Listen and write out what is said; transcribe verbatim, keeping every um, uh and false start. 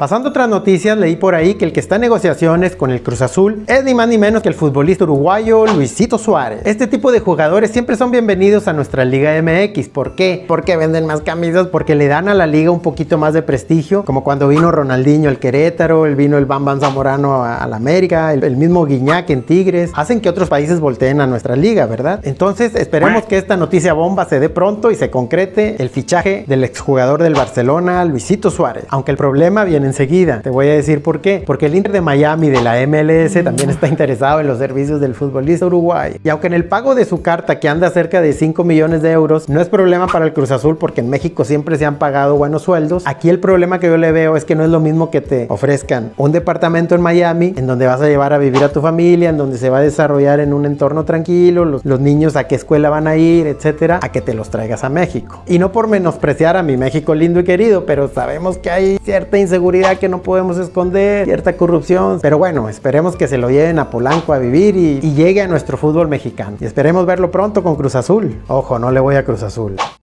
Pasando a otras noticias, leí por ahí que el que está en negociaciones con el Cruz Azul es ni más ni menos que el futbolista uruguayo Luisito Suárez. Este tipo de jugadores siempre son bienvenidos a nuestra Liga M X. ¿Por qué? Porque venden más camisas, porque le dan a la liga un poquito más de prestigio, como cuando vino Ronaldinho al Querétaro, el vino el Bam Bam Zamorano a, a la América, el, el mismo Guiñac en Tigres, hacen que otros países volteen a nuestra liga, ¿verdad? Entonces esperemos que esta noticia bomba se dé pronto y se concrete el fichaje del exjugador del Barcelona, Luisito Suárez. Aunque el problema viene enseguida. Te voy a decir por qué. Porque el Inter de Miami de la M L S también está interesado en los servicios del futbolista uruguayo. Y aunque en el pago de su carta, que anda cerca de cinco millones de euros, no es problema para el Cruz Azul porque en México siempre se han pagado buenos sueldos, aquí el problema que yo le veo es que no es lo mismo que te ofrezcan un departamento en Miami en donde vas a llevar a vivir a tu familia, en donde se va a desarrollar en un entorno tranquilo, los, los niños a qué escuela van a ir, etcétera, a que te los traigas a México. Y no por menospreciar a mi México lindo y querido, pero sabemos que hay cierta inseguridad que no podemos esconder, cierta corrupción, pero bueno, esperemos que se lo lleven a Polanco a vivir y, y llegue a nuestro fútbol mexicano. Y esperemos verlo pronto con Cruz Azul. Ojo, no le voy a Cruz Azul.